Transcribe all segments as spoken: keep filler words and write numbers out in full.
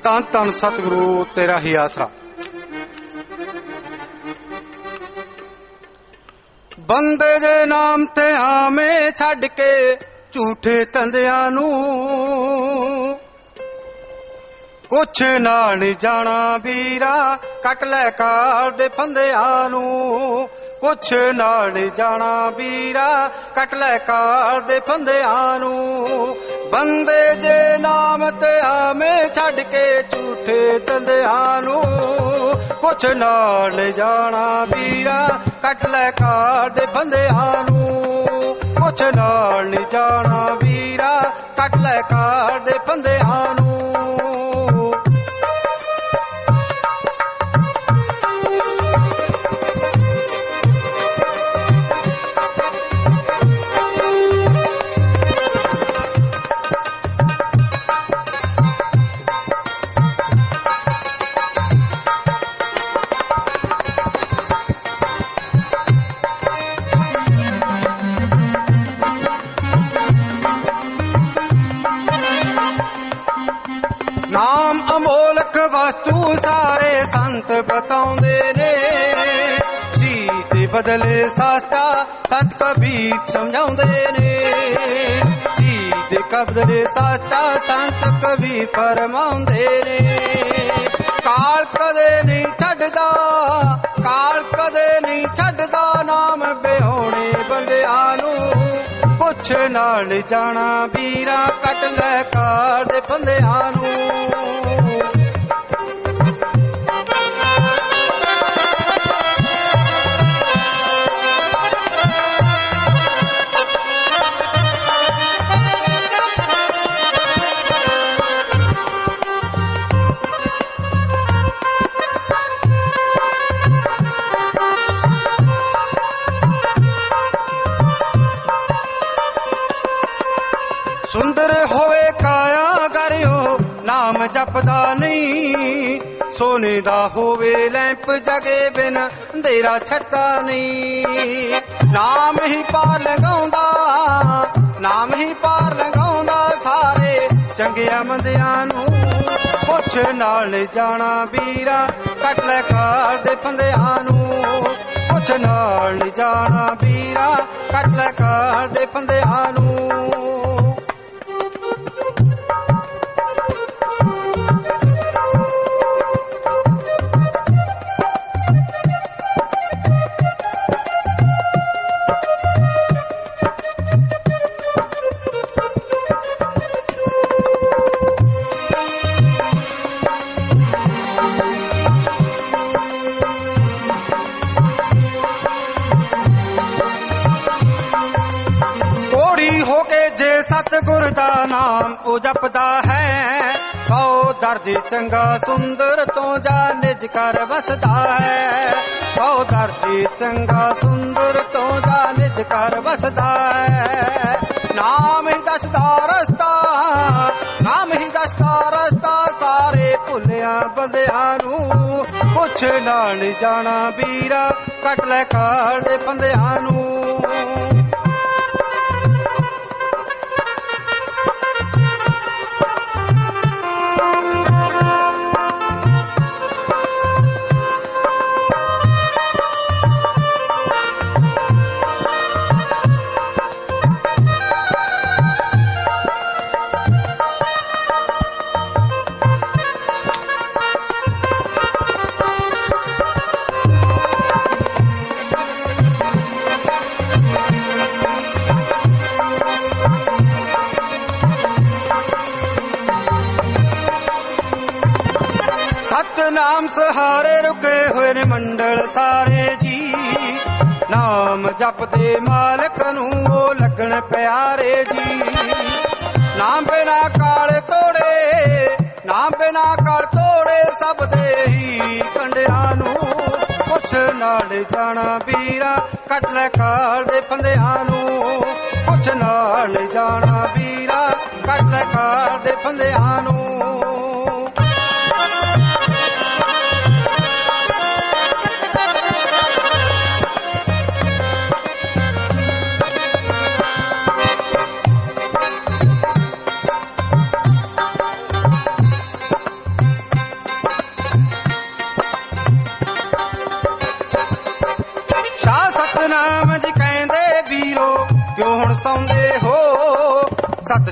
ਧੰਨ ਧੰਨ ਸਤਿਗੁਰੂ ਤੇਰਾ ਹੀ ਆਸਰਾ। ਬੰਦੇ ਦੇ ਨਾਮ ਤੇ ਆਵੇਂ ਛੱਡ ਕੇ ਝੂਠੇ ਧੰਦਿਆਂ ਨੂੰ, ਕੁਛ ਨਾਲ ਨੀ ਜਾਣਾ ਵੀਰਾ ਕੱਟ ਲੈ ਕਾਰ ਦੇ ਫੰਦਿਆਂ ਨੂੰ, ਕੁਛ ਨਾਲ ਨੀ ਜਾਣਾ ਵੀਰਾ ਕੱਟ ਲੈ ਕਾਰ ਦੇ ਫੰਦਿਆਂ ਨੂੰ। ਬੰਦੇ ਦੇ ਨਾਮ ਤੇ ਆਵੇਂ ਛੱਡ ਕੇ ਝੂਠੇ ਧੰਦਿਆਂ ਨੂੰ, ਕੁਛ ਨਾਲ ਨੀ ਜਾਣਾ ਵੀਰਾ ਕੱਟ ਲੈ ਕਾਰ ਦੇ ਫੰਦਿਆਂ ਨੂੰ, ਕੁਛ ਨਾਲ ਨੀ ਜਾਣਾ ਵੀਰਾ ਕੱਟ ਲੈ ਕਾਰ ਦੇ ਫੰਦਿਆਂ ਨੂੰ। ਨਾਮ ਅਮੋਲਕ ਵਸਤੂ ਸਾਰੇ ਸੰਤ ਬਤਾਉਂਦੇ ਨੇ, ਸ਼ੀਸ਼ ਦੇ ਬਦਲੇ ਸਸਤਾ ਸੰਤ ਕਬੀਰ ਸਮਝਾਉਂਦੇ ਨੇ, ਸ਼ੀਸ਼ ਦੇ ਬਦਲੇ ਸਸਤਾ ਸੰਤ ਕਬੀਰ ਫਰਮਾਉਂਦੇ ਨੇ। ਕਾਲ ਕਦੇ ਨਹੀਂ ਛੱਡਦਾ, ਕਾਲ ਕਦੇ ਨਹੀਂ ਛੱਡਦਾ ਨਾਮ ਬਿਹੋਣੇ ਬੰਦਿਆਂ ਨੂੰ, ਕੁਛ ਨਾਲ ਨੀ ਜਾਣਾ ਵੀਰਾ ਕੱਟ ਲੈ ਕਾਰ ਦੇ ਫੰਦਿਆਂ ਨੂੰ। ਸੁੰਦਰ ਹੋਵੇ ਕਾਇਆ ਕਰਿਓ ਨਾਮ ਜਪਦਾ ਨਹੀਂ, ਸੋਨੇ ਦਾ ਹੋਵੇ ਲੈਂਪ ਜਗੇ ਬਿਨ ਅੰਧੇਰਾ ਛੱਡਦਾ ਨਹੀਂ। ਨਾਮ ਹੀ ਪਾਰ ਲੰਘਾਉਂਦਾ, ਨਾਮ ਹੀ ਪਾਰ ਲੰਘਾਉਂਦਾ ਸਾਰੇ ਚੰਗਿਆਂ ਮੰਦਿਆਂ ਨੂੰ, ਕੁਛ ਨਾਲ ਨੀ ਜਾਣਾ ਵੀਰਾ ਕੱਟ ਲੈ ਕਾਰ ਦੇ ਫੰਦਿਆਂ ਨੂੰ, ਕੁਛ ਨਾਲ ਨੀ ਜਾਣਾ ਵੀਰਾ ਕੱਟ ਲੈ ਕਾਰ ਦੇ ਫੰਦਿਆਂ ਨੂੰ। ਸਤਿਗੁਰ ਦਾ ਨਾਮ ਉਹ ਜਪਦਾ ਹੈ, ਸੌ ਦਰਜੇ ਚੰਗਾ ਸੁੰਦਰ ਤੋਂ ਜਾ ਨਿਜ ਘਰ ਵਸਦਾ ਹੈ, ਸੌ ਦਰਜੇ ਚੰਗਾ ਸੁੰਦਰ ਤੋਂ ਜਾ ਨਿਜ ਘਰ ਵਸਦਾ ਹੈ। ਨਾਮ ਹੀ ਦੱਸਦਾ ਰਸਤਾ, ਨਾਮ ਹੀ ਦੱਸਦਾ ਰਸਤਾ ਸਾਰੇ ਭੁੱਲਿਆਂ ਬੰਦਿਆਂ ਨੂੰ, ਕੁਛ ਨਾਲ ਨੀ ਜਾਣਾ ਵੀਰਾ ਕੱਟ ਲੈ ਕਾਰ ਦੇ ਫੰਦਿਆਂ ਨੂੰ। ਨਾਮ ਸਹਾਰੇ ਰੁਕੇ ਹੋਏ ਨੇ ਮੰਡਲ ਸਾਰੇ ਜੀ, ਨਾਮ ਜਪਦੇ ਮਾਲਕ ਨੂੰ ਉਹ ਲੱਗਣ ਪਿਆਰੇ ਜੀ। ਨਾਮ ਬਿਨਾ ਕਾਲ ਤੋੜੇ, ਨਾਮ ਬਿਨਾ ਕਾਲ ਤੋੜੇ ਸਭ ਦੇ ਹੀ ਕੰਡਿਆਂ ਨੂੰ, ਕੁਛ ਨਾਲ ਜਾਣਾ ਵੀਰਾ ਕੱਟ ਲੈ ਕਾਰ ਦੇ ਫੰਦਿਆਂ ਨੂੰ, ਕੁਛ ਨਾਲ ਜਾਣਾ ਵੀਰਾ ਕੱਟ ਲੈ ਕਾਰ ਦੇ ਫੰਦਿਆਂ ਨੂੰ।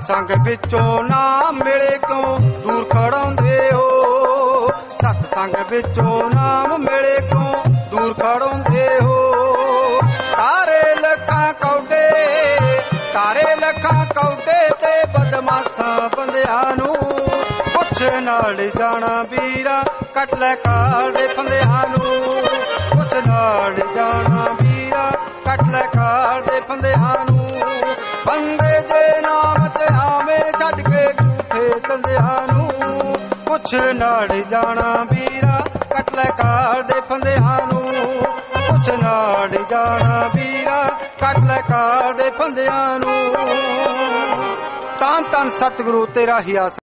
ਸੰਗ ਵਿੱਚੋਂ ਨਾ ਮਿਲੇ ਕਿਉਂ ਦੂਰ ਖੜਾਉਂਦੇ ਹੋ। ਸਤ ਸੰਗ ਵਿੱਚੋਂ ਨਾਮ ਮਿਲੇ ਕਿਉਂ ਦੂਰ ਖੜਾਉਂਦੇ ਹੋ। ਤਾਰੇ ਲੱਖਾਂ ਕੌਡੇ ਤਾਰੇ ਲੱਖਾਂ ਕੌਡੇ ਤੇ ਬਦਮਾਸ਼ਾਂ ਬੰਦਿਆਂ ਨੂੰ ਪੁੱਛ ਨਾਲ ਜਾਣਾ ਵੀਰਾ ਕੱਟ ਲੈ ਕਾਲ ਦੇ ਫੰਦਿਆਂ ਨੂੰ। ਪੁੱਛ ਨਾਲ ਜਾਣਾ ਵੀਰਾ ਕੱਟ ਲੈ ਕਾਲ ਦੇ ਫੰਦਿਆਂ ਨੂੰ। ਬੰਦੇ ਦੇ ਨਾਮ ਤੇ ਆਵੇਂ ਛੱਡ ਕੇ ਝੂਠੇ ਧੰਦਿਆਂ ਨੂੰ। ਪੁੱਛ ਨਾਲ ਜਾਣਾ ਵੀਰਾ ਕੱਟ ਲੈ ਕਾਲ ਦੇ ਫੰਦਿਆਂ ਨੂੰ। ਪੁੱਛ ਨਾਲ ਜਾਣਾ ਵੀਰਾ ਕੱਟ ਲੈ ਕਾਲ ਦੇ ਫੰਦਿਆਂ ਨੂੰ। ਧੰਨ ਧੰਨ ਸਤਿਗੁਰੂ ਤੇਰਾ ਹੀ ਆਸਰਾ।